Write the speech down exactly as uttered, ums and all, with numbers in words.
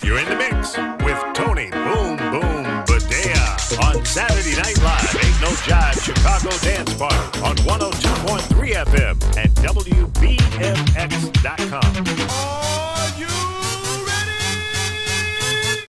You're in the mix with Tony Boom Boom Badea on Saturday Night Live. Ain't No Jive Chicago Dance Party on one oh two point three F M and W B M X dot com.